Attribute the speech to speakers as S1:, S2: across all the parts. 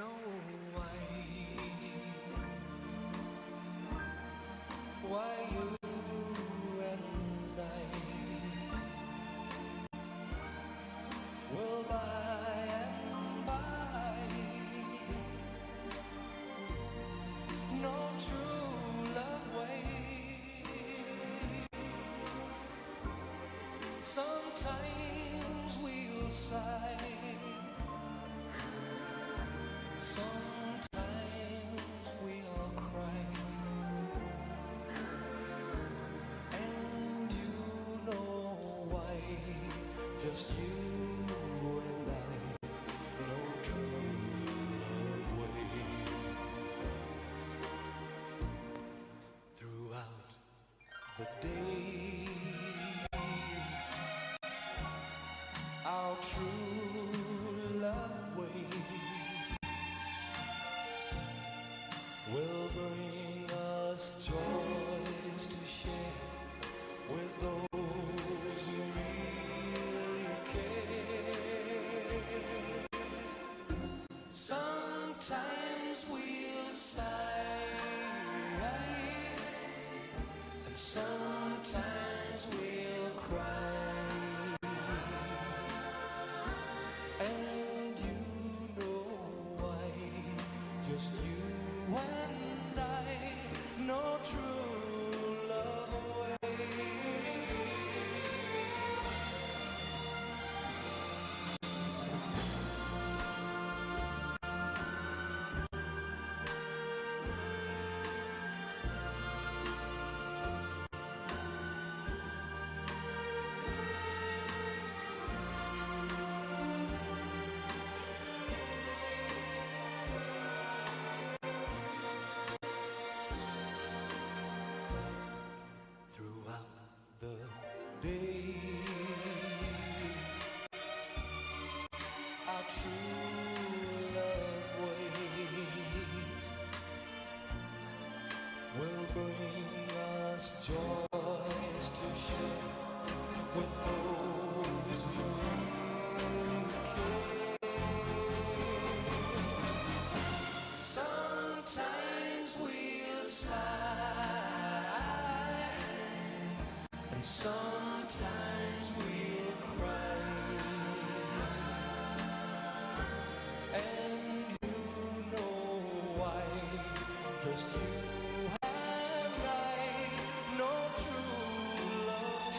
S1: know why you and I will by and by no true love waits. Sometimes we'll sigh, sometimes we'll cry, and you know why. Just you and I know true love waits. Throughout the days, our true love waits will bring us joys to share with those who really care. Sometimes we'll sigh, and sometimes we'll cry, and you know why. Just you and I know true love waits. Throughout the days, our true love waits will bring us joys to share with those who really care. Sometimes we'll sigh, and sometimes we'll cry, and you know why. Just you and I know true love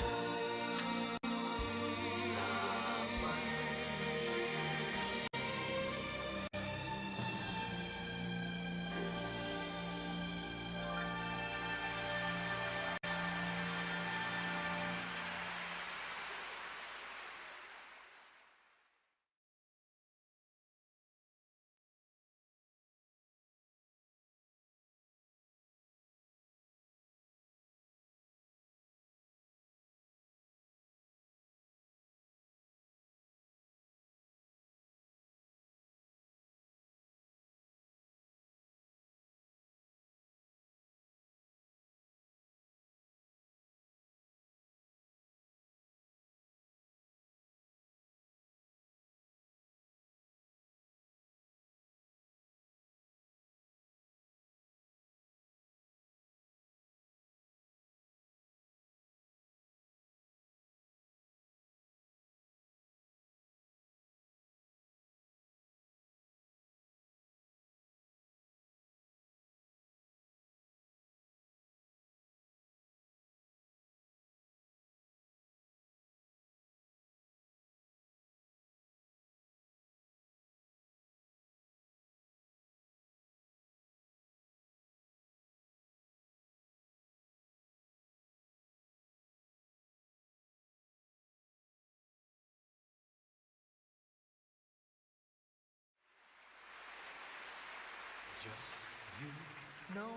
S1: Just you know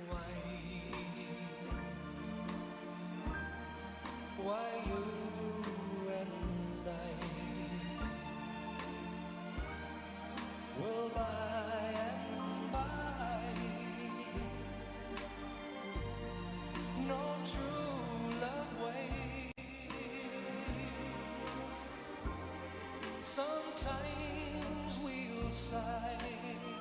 S1: why you and I will by and by no true love waits. Sometimes we'll sigh,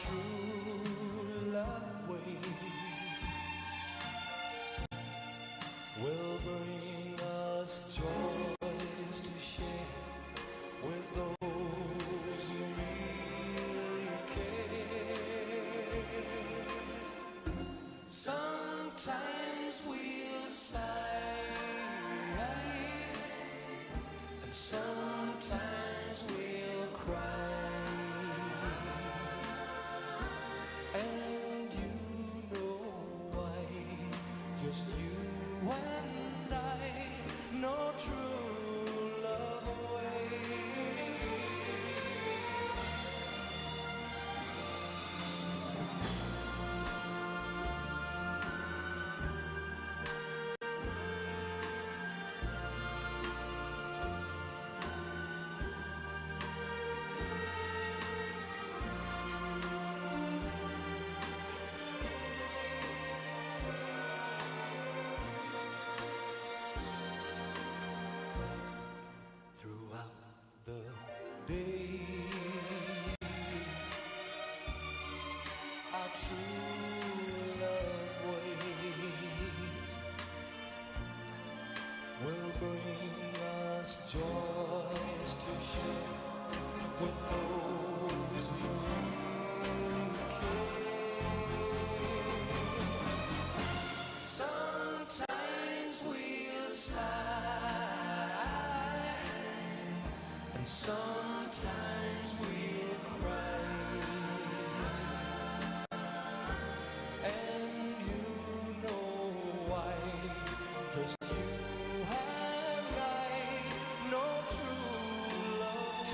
S1: true love waits will bring us joys to share with those who really care. Sometimes we'll sigh, and sometimes we'll cry, and you know why. Just you and I know true love waits. Throughout the days, our true love waits will bring us joys to share with those who really care. Sometimes we'll sigh, and sometimes we'll cry, and you know why. Just you and I know true love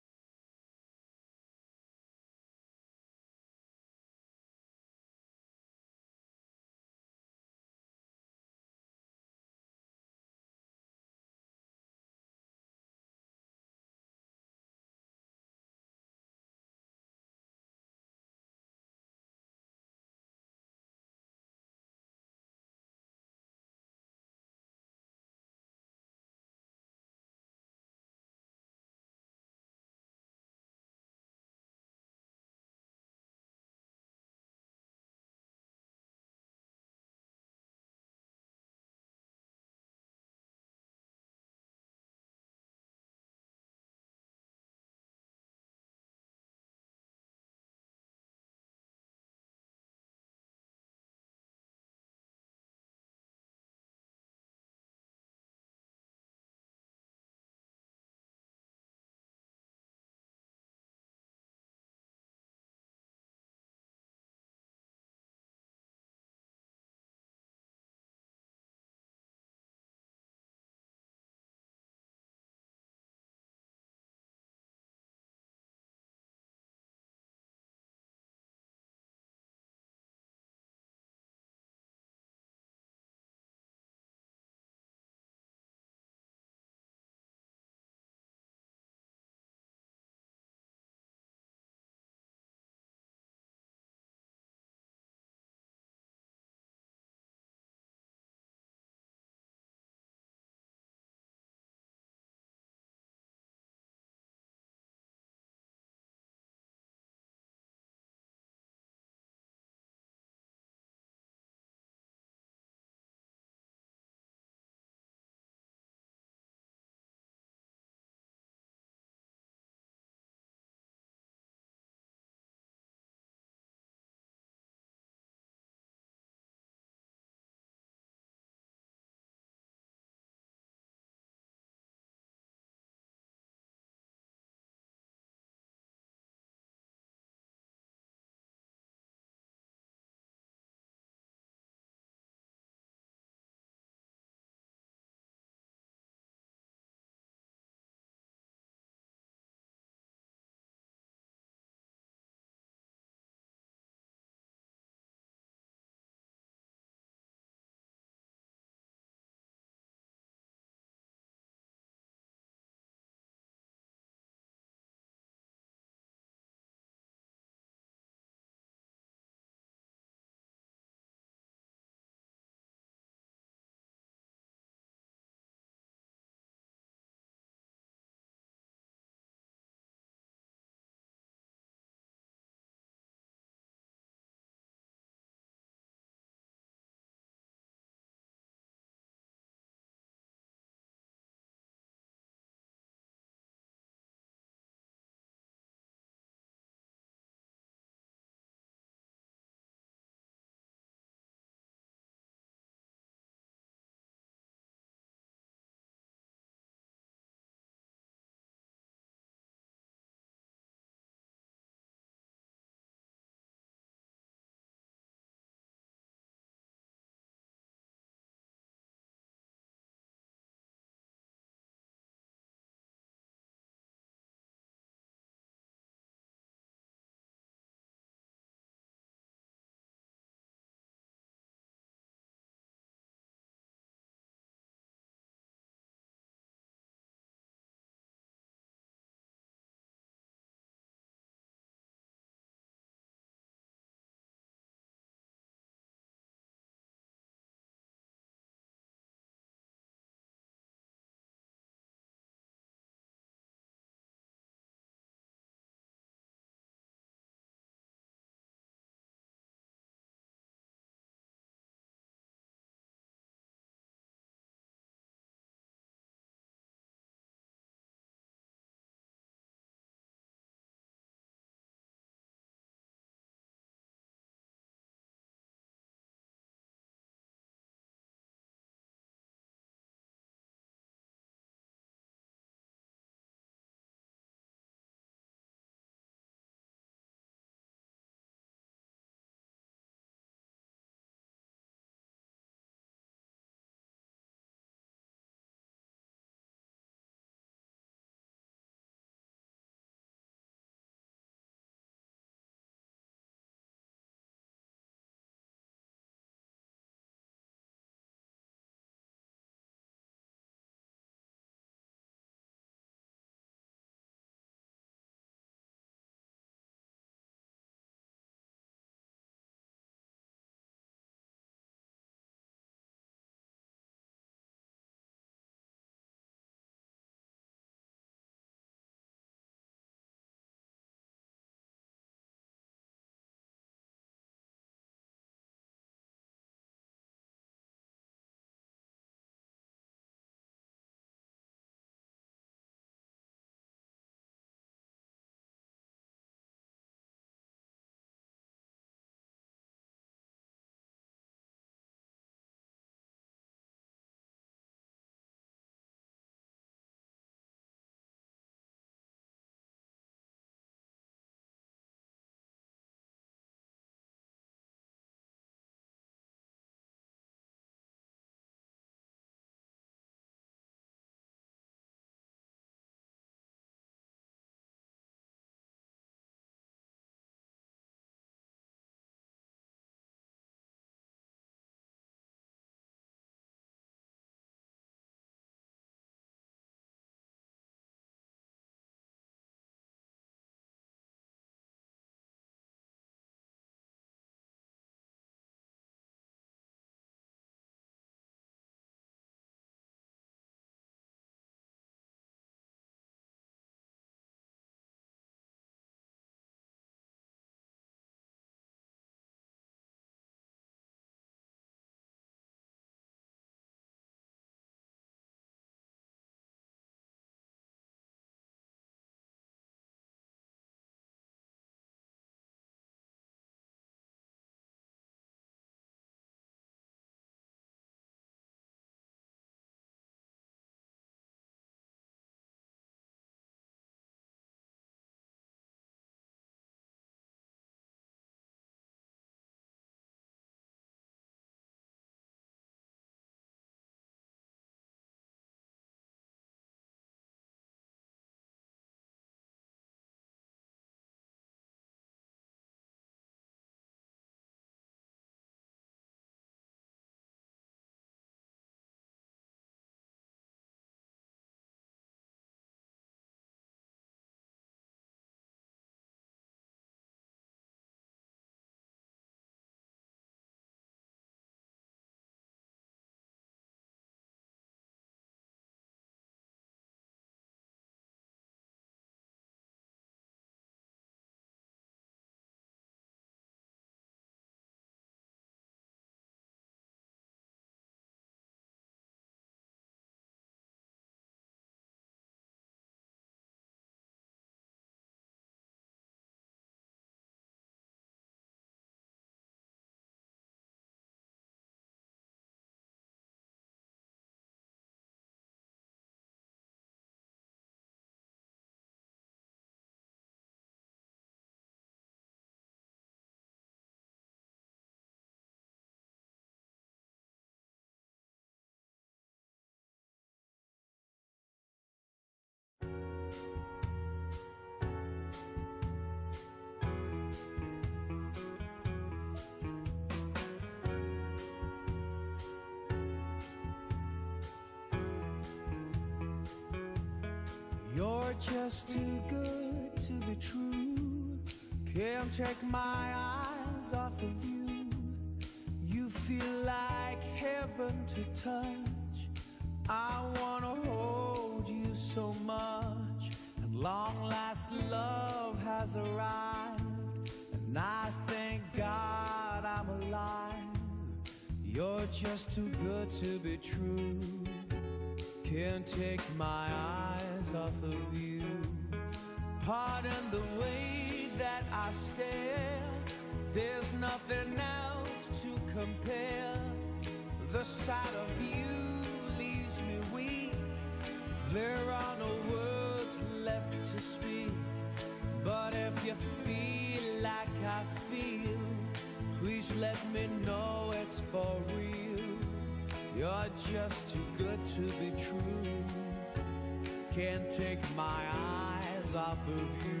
S1: You're just too good to be true. Can't take my eyes off of you. You feel like heaven to touch. I wanna hold you so much. And long last love has arrived, and I thank God I'm alive. You're just too good to be true. Can't take my eyes off of you. Pardon the way that I stare. There's nothing else to compare. The sight of you leaves me weak. There are no words left to speak. But if you feel like I feel, please let me know it's for real. You're just too good to be true. Can't take my eyes off of you.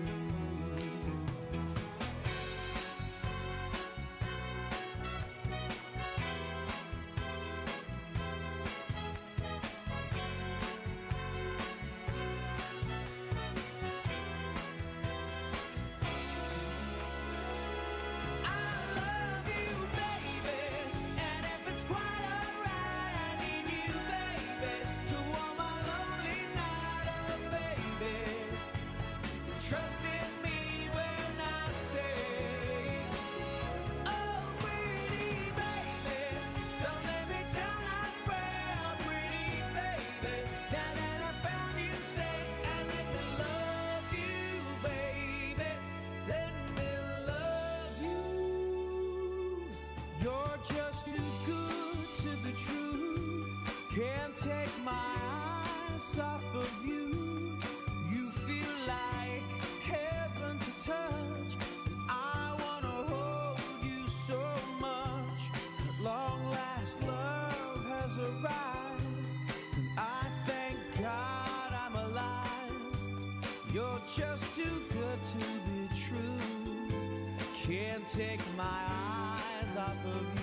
S1: Can't take my eyes off of you. You feel like heaven to touch. I wanna hold you so much. At long last, love has arrived, and I thank God I'm alive. You're just too good to be true. Can't take my eyes off of you.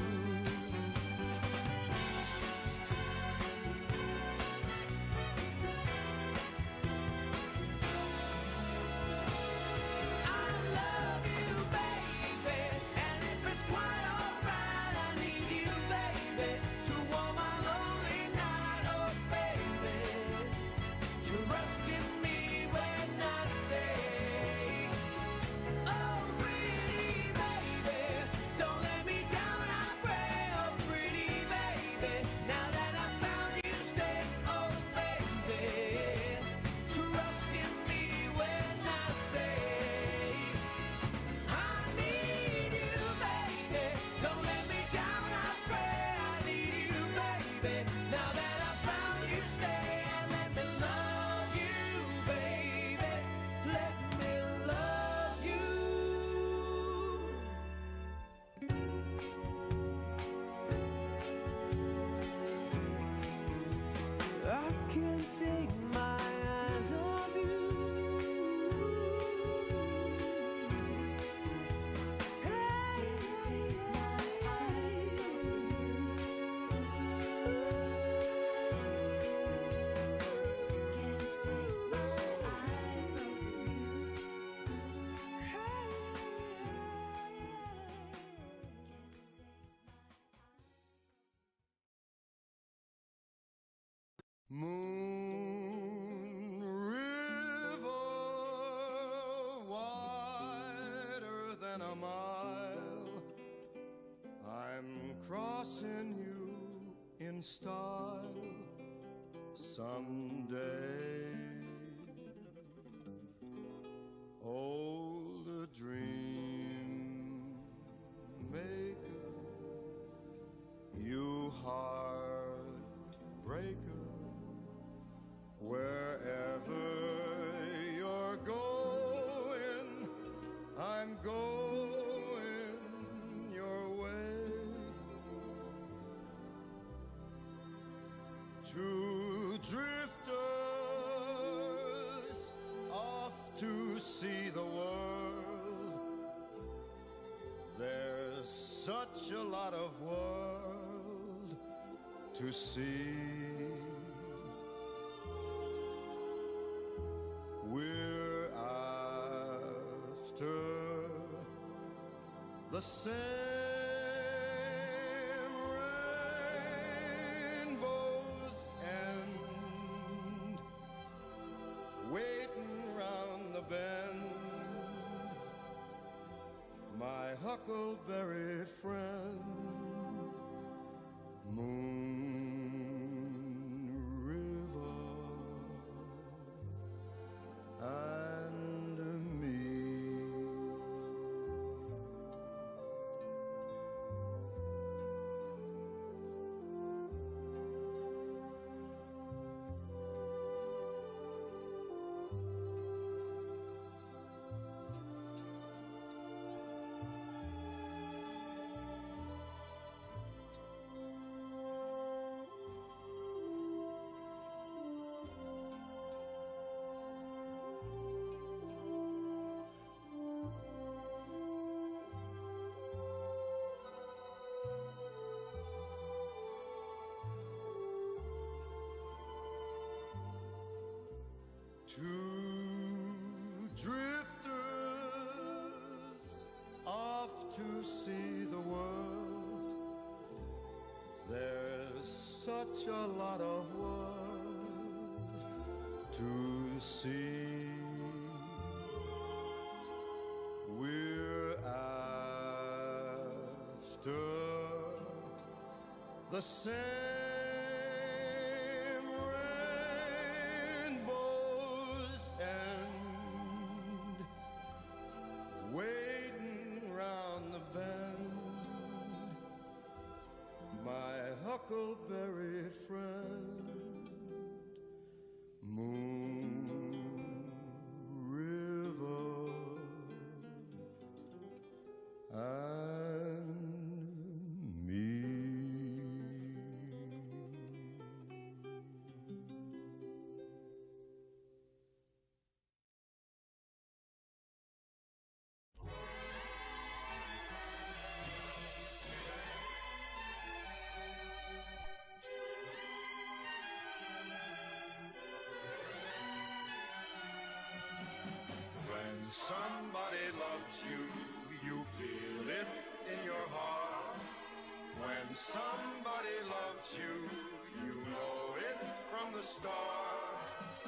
S1: Take my eyes off you. Can't take my eyes off you. Can't take my eyes off you.
S2: Moon River, wider than a mile, I'm crossing you in style someday. Old dream maker, you heartbreaker, wherever you're going, I'm going your way. Two drifters off to see the world. There's such a lot of world to see. the same rainbow's end, waiting round the bend, my huckleberry friend, Moon River and me. Two drifters off to see the world. There's such a lot of world to see. We're after the same waiting round the bend, my huckleberry friend, Moon River and me. When somebody loves you, you feel it in your heart. When somebody loves you, you know it from the start.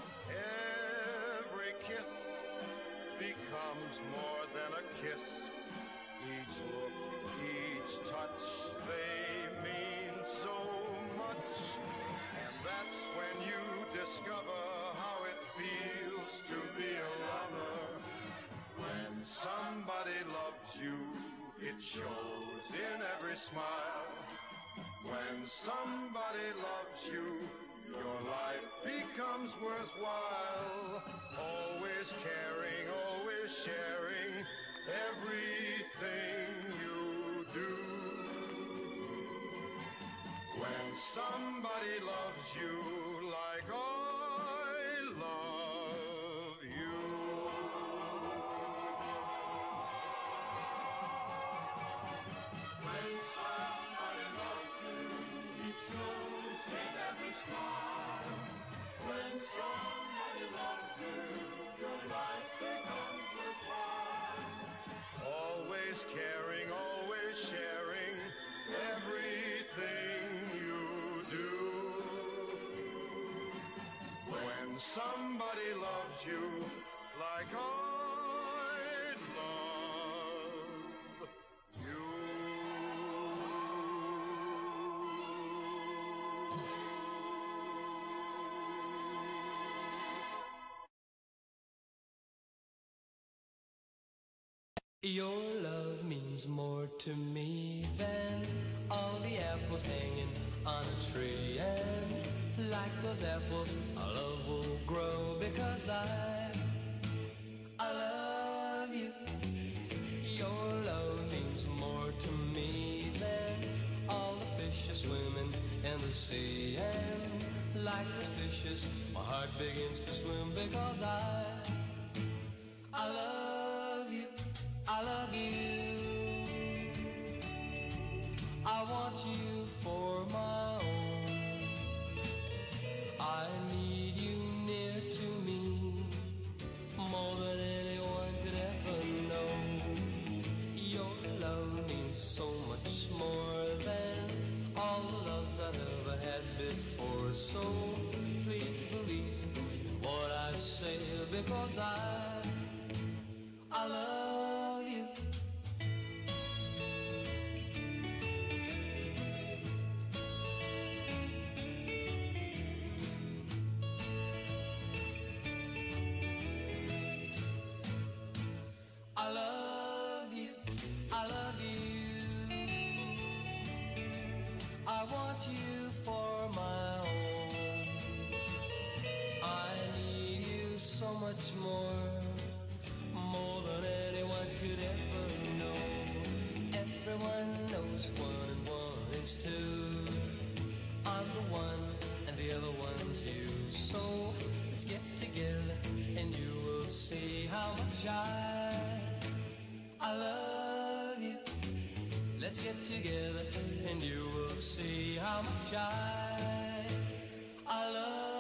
S2: Every kiss becomes more than a kiss. Each look, each touch, they mean so much. And that's when you discover how it feels to be a lover. When somebody loves you, it shows in every smile. When somebody loves you, your life becomes worthwhile. Always caring, always sharing everything you do. When somebody loves you like I love you. When somebody loves you, it shows in every smile. When somebody loves you, your life becomes worthwhile. Always caring, always sharing everything you do. When somebody loves you like I love you.
S1: Your love means more to me than all the apples hanging on a tree. And like those apples, our love will grow because I love you. Your love means more to me than all the fishes swimming in the sea. And like those fishes, my heart begins to swim because I love you. I love you. I want you for my own. I need you near to me more than anyone could ever know. Your love 'cause I love you. I love you, I love you. I want you for my own. I need you so much more than anyone could ever know. Everyone knows one and one is two. I'm the one and the other one's you. So let's get together and you will see how much I love you. Let's get together and you will see how much I love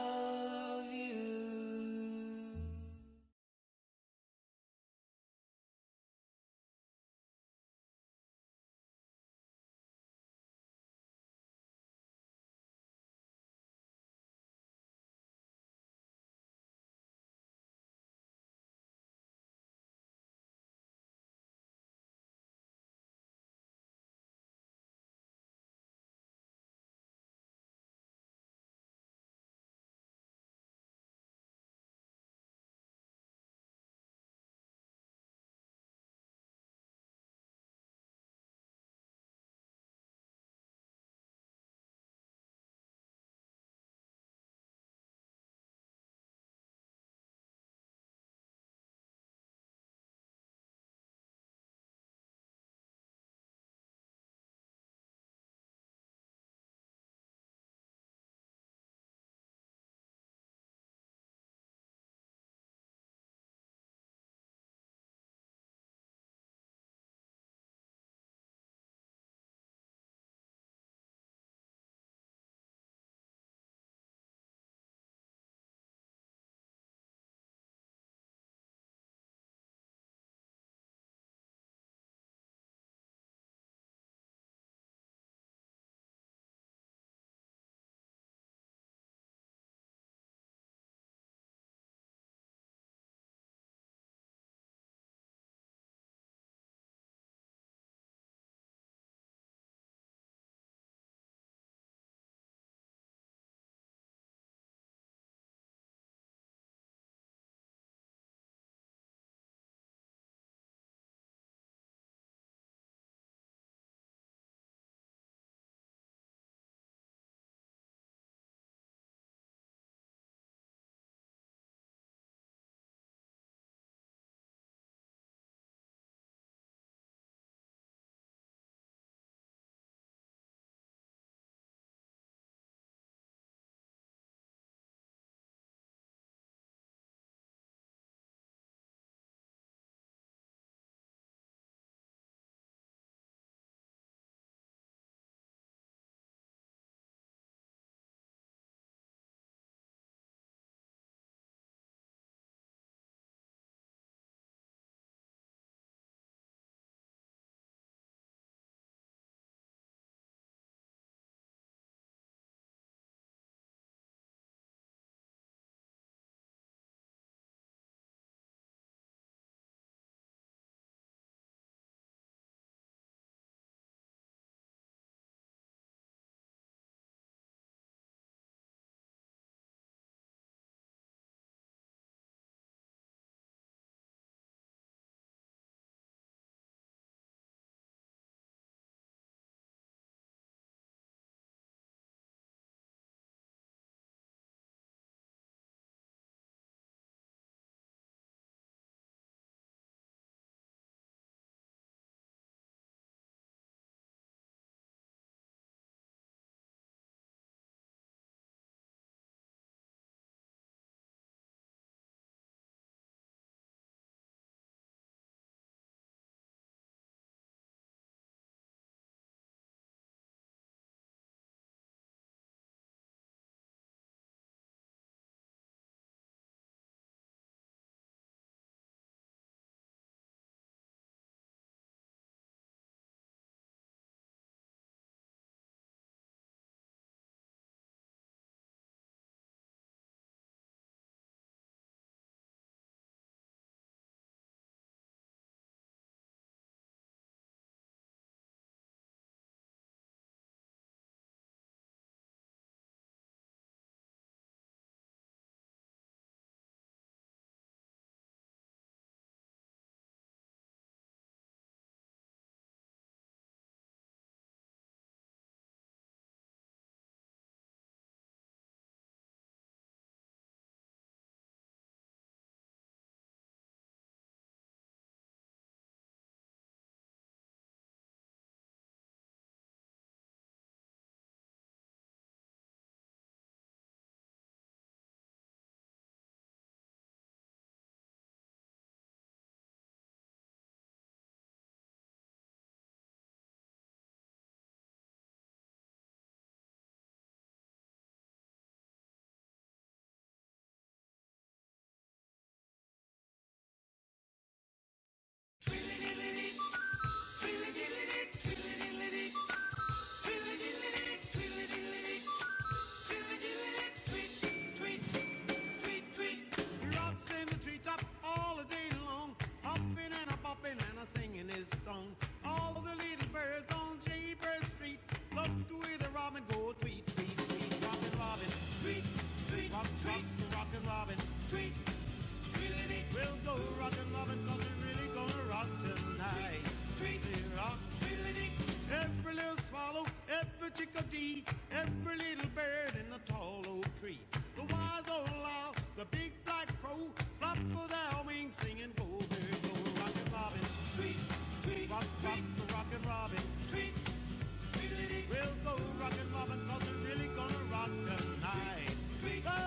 S1: rockin' Robin. Tweet, tweet, we'll go rockin' Robin, 'cause we're really gonna rock tonight. Tweet, rock, tweet, every little swallow, every chickadee, every little bird in the tall oak tree. The wise old owl, the big black crow, flop of their wings singing, go, bird, go, rockin' Robin. Tweet, tweet, rock, rockin' Robin. Tweet, tweet, we'll go rockin' Robin, 'cause we're really gonna rock tonight. Tweet, go!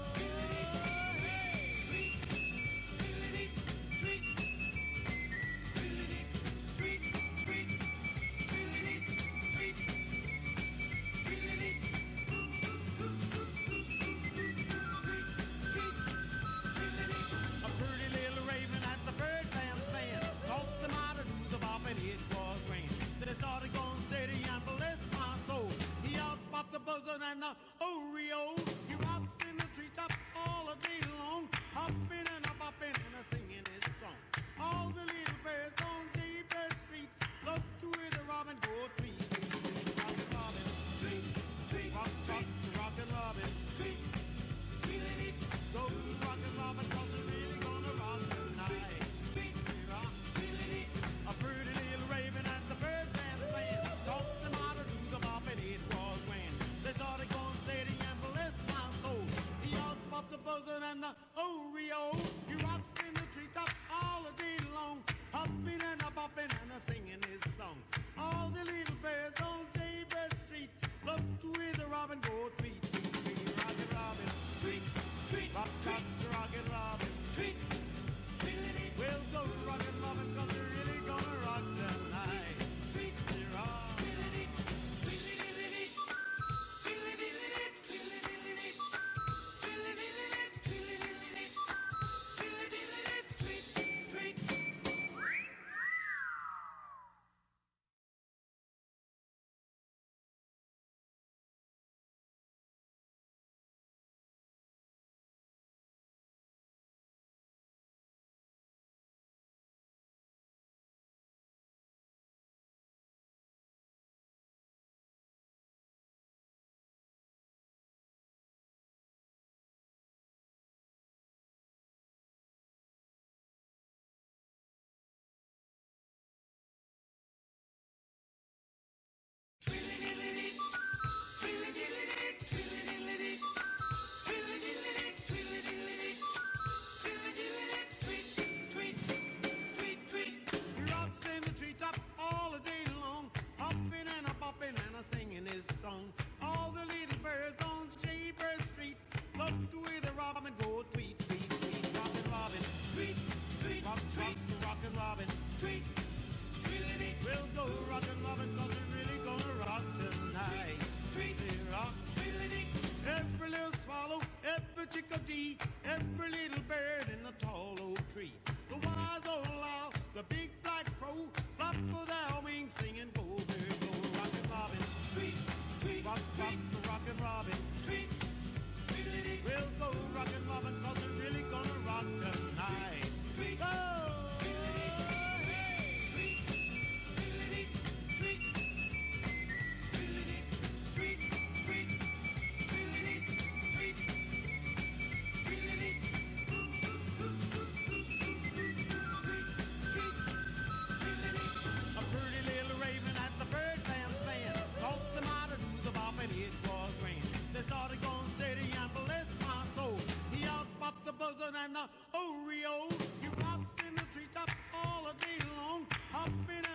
S1: And the Oreo, he rocks in the treetop all the day long, hopping and a bopping and a singing his song. All the little birds on Jaybird Street love to hear the robin go tweet, tweet, rockin' Robin, tweet, tweet, rock, rockin' Robin, tweet, tweet, go rockin' Robin, 'cause we're really gonna rock tonight. Tweet, rock, tweet, a pretty little raven at the bird dance playing, taught them how to do the bop and it was grand. They started going steady and bless my soul. He out popped the buzzard and the Oreo. He rocks in the treetop all the day long, hopping and a bopping and a singing his song. All the little birds on Jaybird Street love to hear the robin go tweet, tweet, tweet, rockin' Robin, tweet, tweet, rock, rockin' Robin, tweet, tweet, we'll go rockin' Robin, 'cause we're really gonna rock tonight. Tweet, rock. Song. All the little birds on Jaybird Street love to hear the robin go tweet, tweet, tweet, rockin' Robin, tweet, tweet, rock, rockin' Robin, tweet, tweet, we'll go rockin' Robin, 'cause we're really gonna rock tonight. Tweet, rock, tweet, every little swallow, every chickadee, every little bird in the tall oak tree. The wise old owl, the big black crow, flop of their wings singing, go, bird, go, rockin' Robin, tweet, rock, rockin' Robin, tweet, tweet, we'll go rockin' Robin, 'cause we're really gonna rock tonight. Tweet, go! A pretty little raven at the bird dance stand taught them how to do the bop and it was grand. They started going steady and bless my soul. He out popped the buzzard and the Oreo. He rocks in the treetop all the day long, hopping